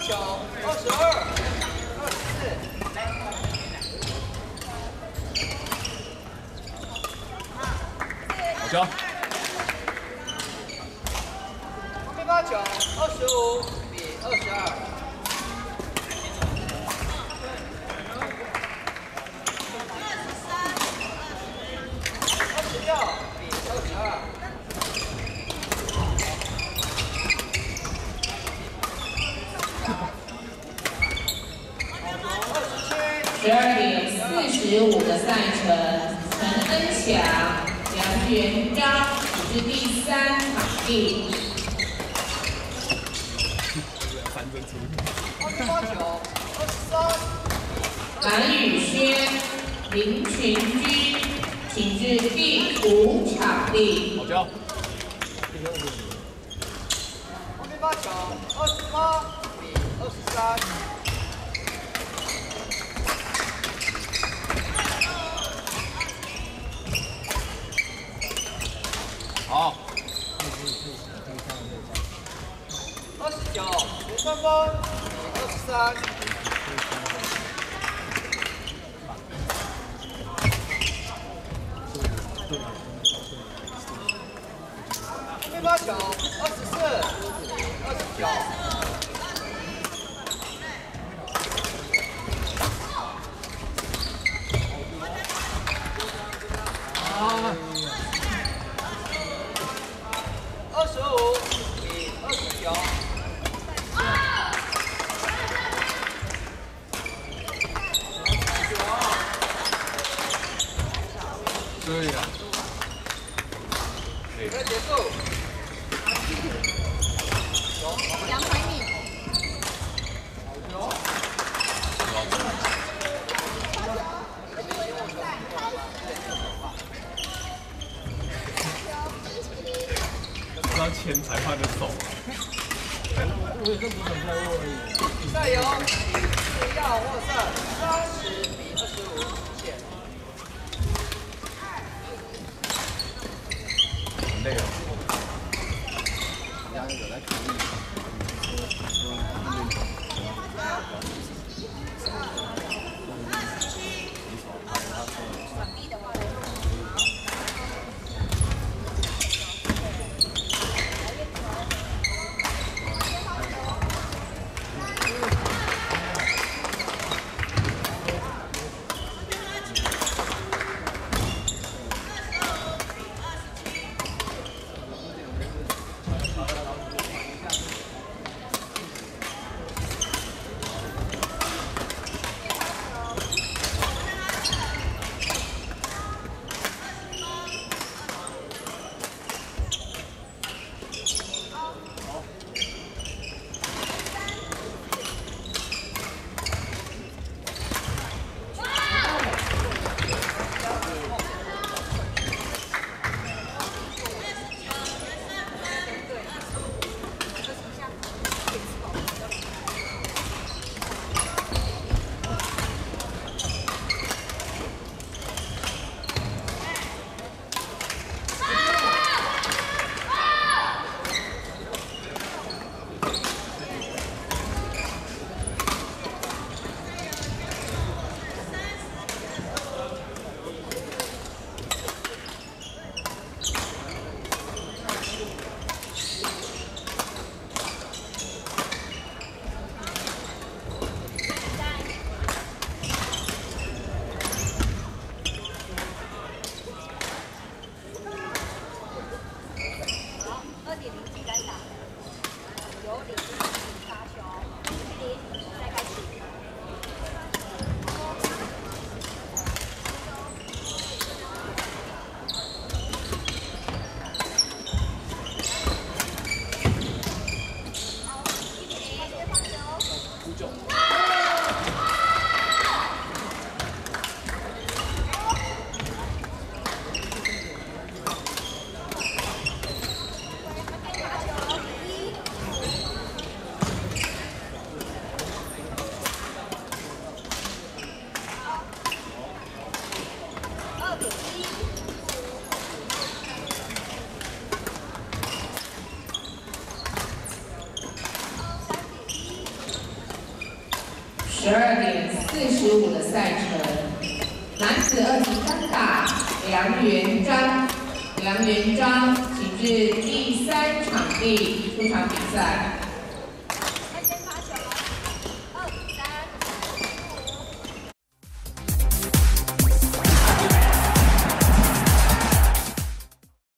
球22、24。 好球！ 后面发球25比22。26比22。 12:45的赛程，陈恩祥、杨元章是第3场地。蓝宇轩、林群君，请至第5场地。 好球！ 后面发球28比23。 好 29，刘川峰比23。后面发球24比29。25比29。 对呀。 再结束。 杨怀敏。 要牵裁判的手。 我也是不想太握而已。 比赛由4要获胜，30比25谢。 很累哦。 人家有在看你。 12:45的赛程。男子2级单打，梁元章，请至第3场地出场比赛。